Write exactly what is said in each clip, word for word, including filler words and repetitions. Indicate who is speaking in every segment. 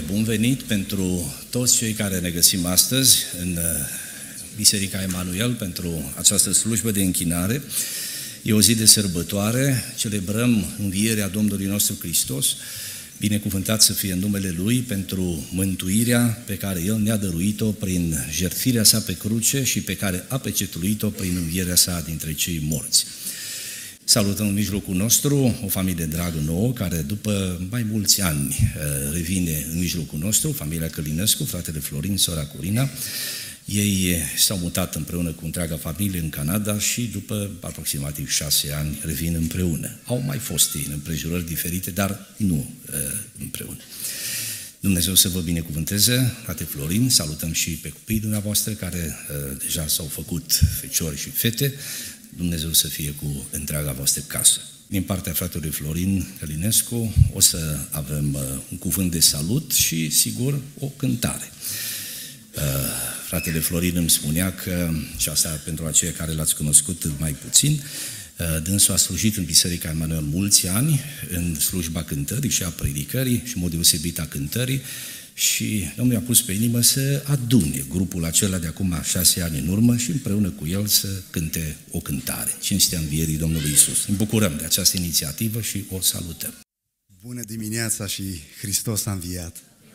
Speaker 1: bun venit pentru toți cei care ne găsim astăzi în Biserica Emanuel pentru această slujbă de închinare. E o zi de sărbătoare, celebrăm învierea Domnului nostru Hristos, binecuvântat să fie în numele Lui pentru mântuirea pe care El ne-a dăruit-o prin jertfirea sa pe cruce și pe care a pecetuit-o prin învierea sa dintre cei morți. Salutăm în mijlocul nostru o familie dragă nouă, care după mai mulți ani revine în mijlocul nostru, familia Călinescu, fratele Florin, sora Corina. Ei s-au mutat împreună cu întreaga familie în Canada și după aproximativ șase ani revin împreună. Au mai fost ei în împrejurări diferite, dar nu împreună. Dumnezeu să vă binecuvânteze, frate Florin, salutăm și pe copiii dumneavoastră care deja s-au făcut feciori și fete. Dumnezeu să fie cu întreaga voastră casă. Din partea fratelui Florin Călinescu o să avem un cuvânt de salut și, sigur, o cântare. Fratele Florin îmi spunea că, și asta pentru aceia care l-ați cunoscut mai puțin, dânsul a slujit în Biserica Emanuel mulți ani, în slujba cântării și a predicării și, în mod deosebit, a cântării, și Domnul i-a pus pe inimă să adune grupul acela de acum șase ani în urmă și împreună cu el să cânte o cântare. Cinstea învierii Domnului Iisus. Ne bucurăm de această inițiativă și o salutăm.
Speaker 2: Bună dimineața și Hristos a înviat!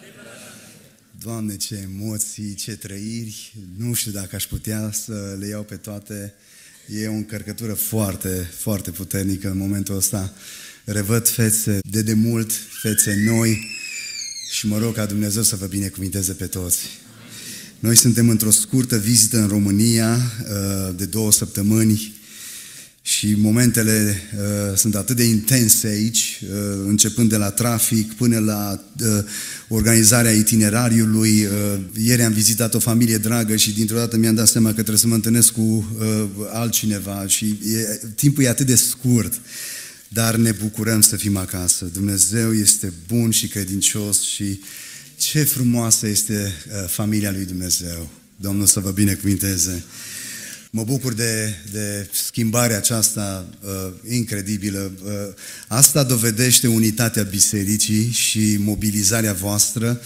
Speaker 2: Doamne, ce emoții, ce trăiri! Nu știu dacă aș putea să le iau pe toate. E o încărcătură foarte, foarte puternică în momentul ăsta. Revăd fețe de demult, fețe noi, și mă rog ca Dumnezeu să vă binecuvinteze pe toți. Noi suntem într-o scurtă vizită în România de două săptămâni și momentele sunt atât de intense aici, începând de la trafic până la organizarea itinerariului. Ieri am vizitat o familie dragă și dintr-o dată mi-am dat seama că trebuie să mă întâlnesc cu altcineva și e, timpul e atât de scurt. Dar ne bucurăm să fim acasă. Dumnezeu este bun și credincios și ce frumoasă este familia lui Dumnezeu. Domnul să vă binecuvinteze. Mă bucur de, de schimbarea aceasta uh, incredibilă. Uh, asta dovedește unitatea bisericii și mobilizarea voastră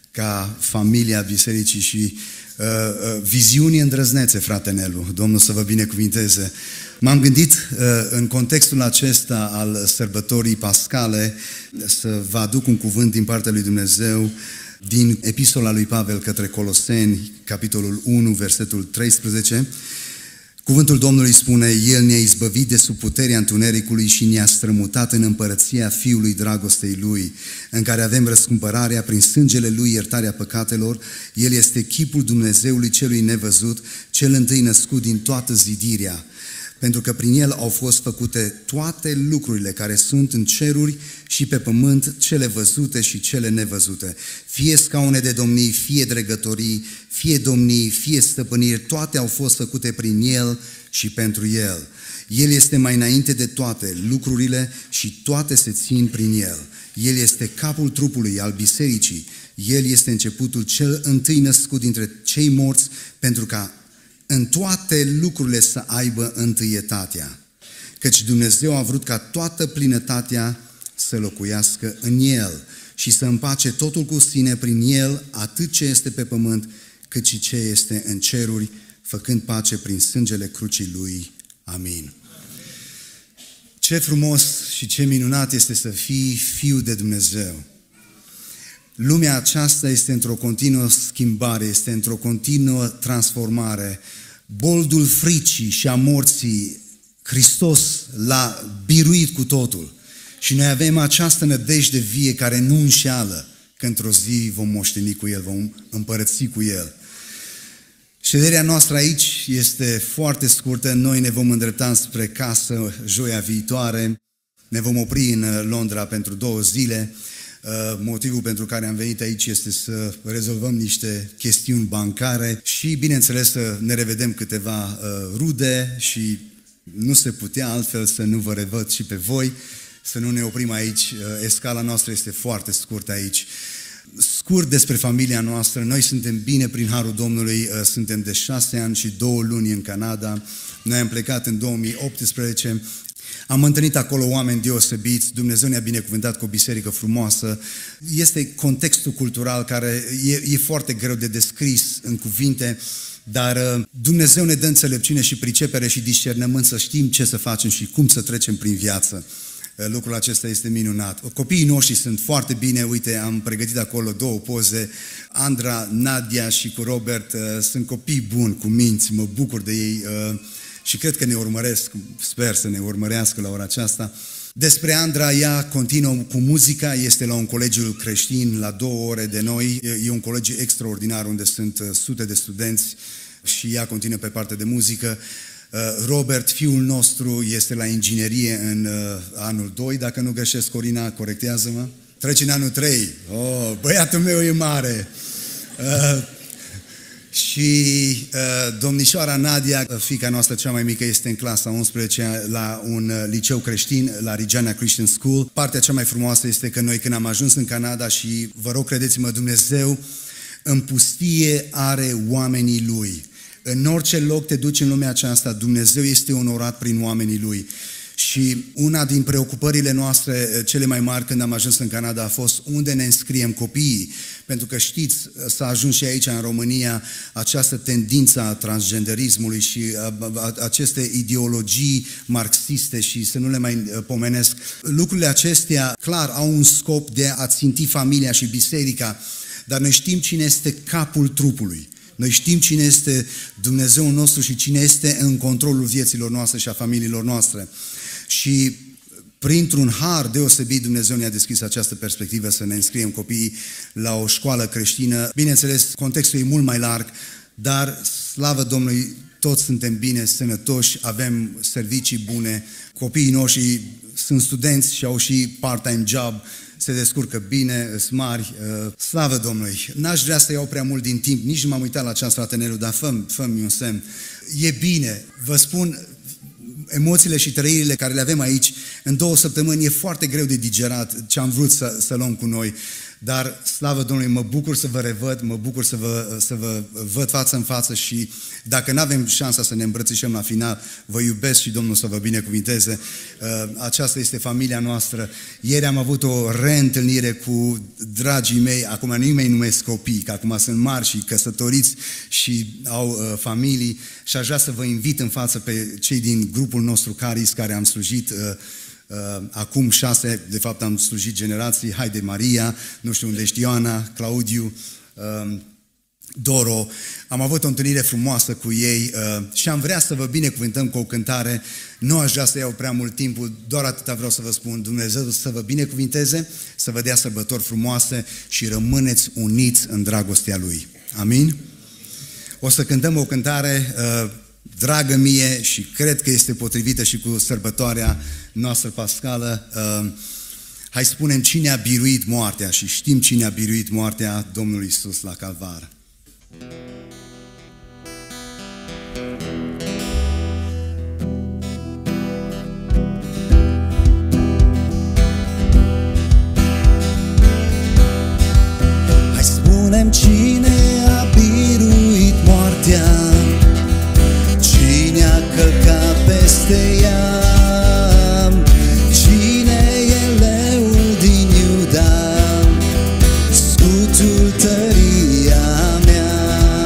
Speaker 2: ca familia bisericii și uh, uh, viziunii îndrăznețe, frate Nelu. Domnul să vă binecuvinteze. M-am gândit uh, în contextul acesta al sărbătorii pascale să vă aduc un cuvânt din partea lui Dumnezeu din epistola lui Pavel către Coloseni, capitolul unu, versetul treisprezece. Cuvântul Domnului spune: El ne-a izbăvit de sub puterea întunericului și ne-a strămutat în împărăția Fiului dragostei Lui, în care avem răscumpărarea prin sângele Lui, iertarea păcatelor. El este chipul Dumnezeului celui nevăzut, cel întâi născut din toată zidirea, pentru că prin El au fost făcute toate lucrurile care sunt în ceruri și pe pământ, cele văzute și cele nevăzute. Fie scaune de domnii, fie dregătorii, fie domnii, fie stăpâniri, toate au fost făcute prin El și pentru El. El este mai înainte de toate lucrurile și toate se țin prin El. El este capul trupului al bisericii. El este începutul cel întâi născut dintre cei morți, pentru ca în toate lucrurile să aibă întâietatea. Căci Dumnezeu a vrut ca toată plinătatea să locuiască în El și să împace totul cu sine prin El, atât ce este pe pământ, cât și ce este în ceruri, făcând pace prin sângele crucii Lui. Amin. Ce frumos și ce minunat este să fii fiu de Dumnezeu. Lumea aceasta este într-o continuă schimbare, este într-o continuă transformare. Boldul fricii și a morții, Hristos l-a biruit cu totul. Și noi avem această nădejde vie care nu înșeală, că într-o zi vom moșteni cu El, vom împărăți cu El. Șederea noastră aici este foarte scurtă, noi ne vom îndrepta spre casă joia viitoare, ne vom opri în Londra pentru două zile. Motivul pentru care am venit aici este să rezolvăm niște chestiuni bancare și, bineînțeles, să ne revedem câteva rude și nu se putea altfel să nu vă revăd și pe voi, să nu ne oprim aici. Escala noastră este foarte scurtă aici. Scurt despre familia noastră, noi suntem bine prin harul Domnului, suntem de șase ani și două luni în Canada. Noi am plecat în două mii optsprezece. Am întâlnit acolo oameni deosebiți, Dumnezeu ne-a binecuvântat cu o biserică frumoasă. Este contextul cultural care e, e foarte greu de descris în cuvinte, dar Dumnezeu ne dă înțelepciune și pricepere și discernământ să știm ce să facem și cum să trecem prin viață. Lucrul acesta este minunat. Copiii noștri sunt foarte bine, uite, am pregătit acolo două poze. Andra, Nadia și cu Robert sunt copii buni, cu minți, mă bucur de ei și cred că ne urmăresc, sper să ne urmărească la ora aceasta. Despre Andra, ea continuă cu muzica, este la un colegiu creștin la două ore de noi, e un colegiu extraordinar unde sunt sute de studenți și ea continuă pe partea de muzică. Robert, fiul nostru, este la inginerie în anul doi, dacă nu greșesc, Corina, corectează-mă. Trece în anul trei. Oh, băiatul meu e mare. Uh, și uh, domnișoara Nadia, fiica noastră cea mai mică, este în clasa a unsprezecea la un liceu creștin, la Regina Christian School. Partea cea mai frumoasă este că noi când am ajuns în Canada și, vă rog, credeți-mă, Dumnezeu în pustie are oamenii Lui. În orice loc te duci în lumea aceasta, Dumnezeu este onorat prin oamenii Lui. Și una din preocupările noastre cele mai mari când am ajuns în Canada a fost unde ne înscriem copiii. Pentru că știți, s-a ajuns și aici în România această tendință a transgenderismului și a, a, aceste ideologii marxiste și să nu le mai pomenesc. Lucrurile acestea, clar, au un scop de a ținti familia și biserica, dar noi știm cine este capul trupului. Noi știm cine este Dumnezeul nostru și cine este în controlul vieților noastre și a familiilor noastre. Și printr-un har deosebit Dumnezeu ne-a deschis această perspectivă să ne înscriem copiii la o școală creștină. Bineînțeles, contextul e mult mai larg, dar slavă Domnului, toți suntem bine, sănătoși, avem servicii bune, copiii noștri sunt studenți și au și part-time job, se descurcă bine, sunt mari, uh, slavă Domnului. N-aș vrea să iau prea mult din timp, nici nu m-am uitat la ceas, frate Nelu, dar fă-mi, fă-mi un semn. E bine, vă spun, emoțiile și trăirile care le avem aici, în două săptămâni e foarte greu de digerat ce am vrut să, să luăm cu noi. Dar, slavă Domnului, mă bucur să vă revăd, mă bucur să vă, să vă văd față în față și dacă nu avem șansa să ne îmbrățișăm la final, vă iubesc și Domnul să vă binecuvinteze. Aceasta este familia noastră. Ieri am avut o reîntâlnire cu dragii mei, acum nu mai numesc copii, că acum sunt mari și căsătoriți și au familii și aș vrea să vă invit în față pe cei din grupul nostru Caris, care am slujit Uh, acum șase, de fapt am slujit generații, haide Maria, nu știu unde ești, Ioana, Claudiu, uh, Doro. Am avut o întâlnire frumoasă cu ei uh, și am vrea să vă binecuvântăm cu o cântare. Nu aș vrea să iau prea mult timpul, doar atâta vreau să vă spun. Dumnezeu să vă binecuvinteze, să vă dea sărbători frumoase și rămâneți uniți în dragostea Lui. Amin? O să cântăm o cântare uh, dragă mie și cred că este potrivită și cu sărbătoarea noastră pascală. Uh, hai spunem cine a biruit moartea și știm cine a biruit moartea, Domnul Iisus la Calvar. Hai spunem cine a biruit moartea, cine a călcat peste ea, cine e leul din Iuda, scutul tăria mea.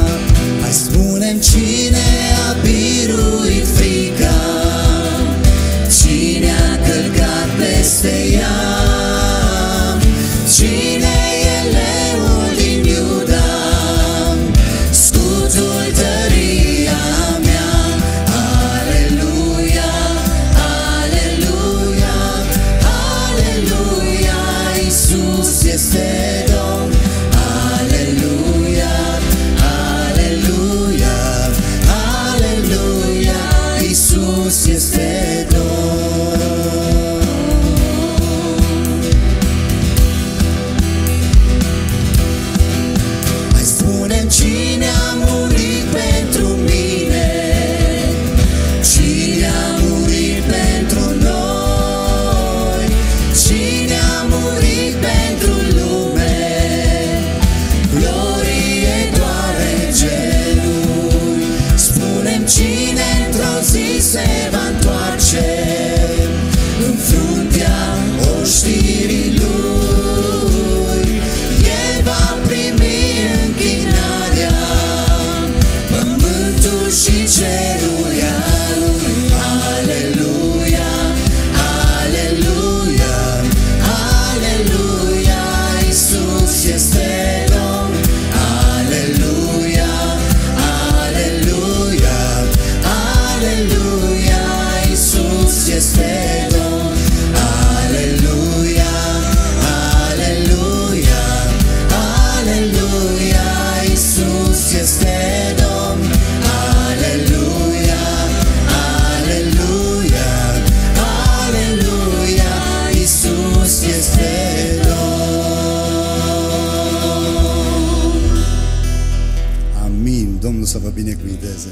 Speaker 2: binecuvinteze.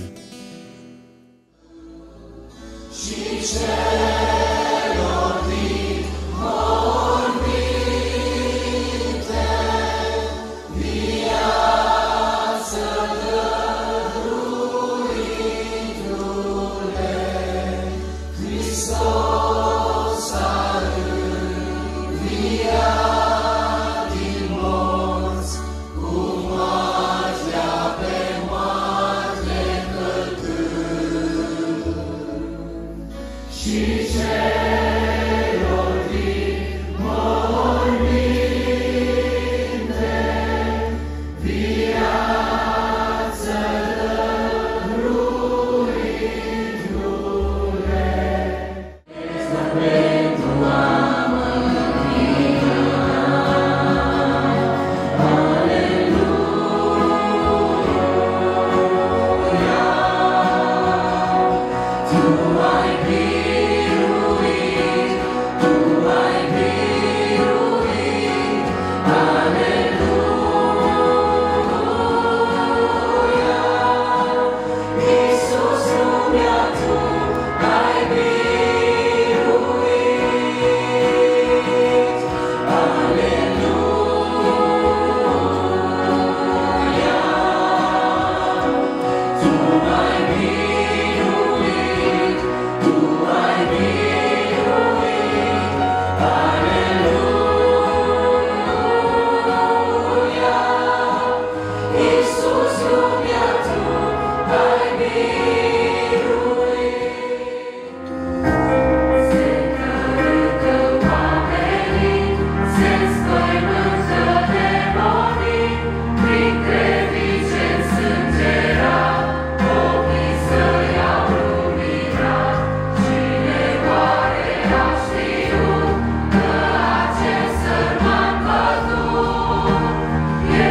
Speaker 3: Și celor din morminte, viață dăruindu-le, Hristos a înviat din morți, cu moartea pe moarte călcând. Și celor din morminte, viață dăruindu-le, este pentru a mântuia. Aleluia! Tu ai biruit, Tu ai biruit, aleluia! Iisus, lumea Tu ai biruit, aleluia! Tu ai biruit, Tu ai biruit, aleluia! Iisus, lumea Tu ai biruit. Se cărcă oamenii, se înspăimântă demonii, prin credințe însângerat, ochii să-i au luminat. Cine oare a știut că acest sărman văzut e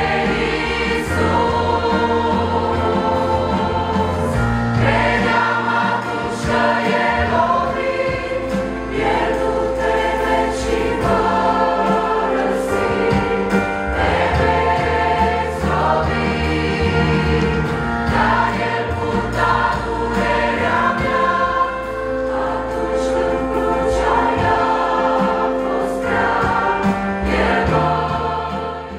Speaker 3: Iisus? Credeam atunci că e lovit, El nu teme și va răsi, te vezi lovit, dar El purta durerea mea, atunci când crucea i-a fost grea, El voi.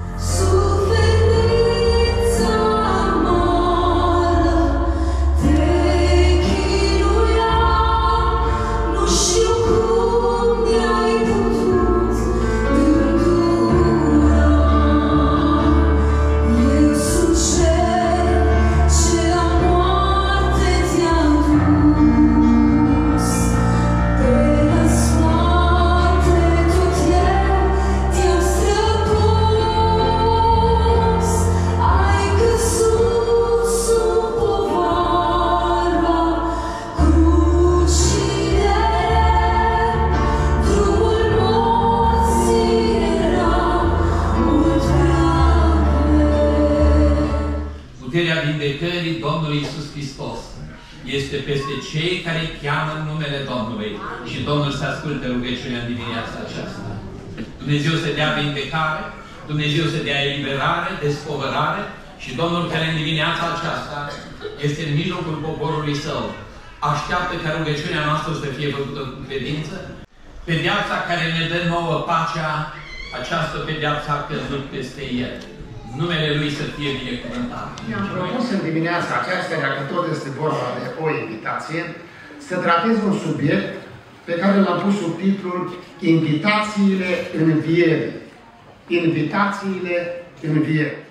Speaker 3: Suferința amară te chinuia, nu știu cum de-ai putut îndura. Eu sunt cel ce la moarte te-a dus, pe la spate tot eu te-am străpus. Ai căzut sub povara crucii de lemn, drumul morții era mult prea greu.
Speaker 4: Puterea vindecării Domnului Iisus Hristos este peste cei care cheamă în numele Domnului și Domnul să asculte rugăciunea în dimineața aceasta. Dumnezeu să dea vindecare, Dumnezeu să dea eliberare, despovărare și Domnul care în dimineața aceasta este în mijlocul poporului Său. Așteaptă ca rugăciunea noastră să fie făcută cu credință. Pedeapsa care ne dă nouă pacea, această pedeapsă a căzut peste El. Numele Lui să fie binecuvântat.
Speaker 5: Mi-am propus în dimineața aceasta, dacă tot este vorba de o invitație, să tratez un subiect pe care l-am pus sub titlul Invitațiile învierii. Invitațiile învierii.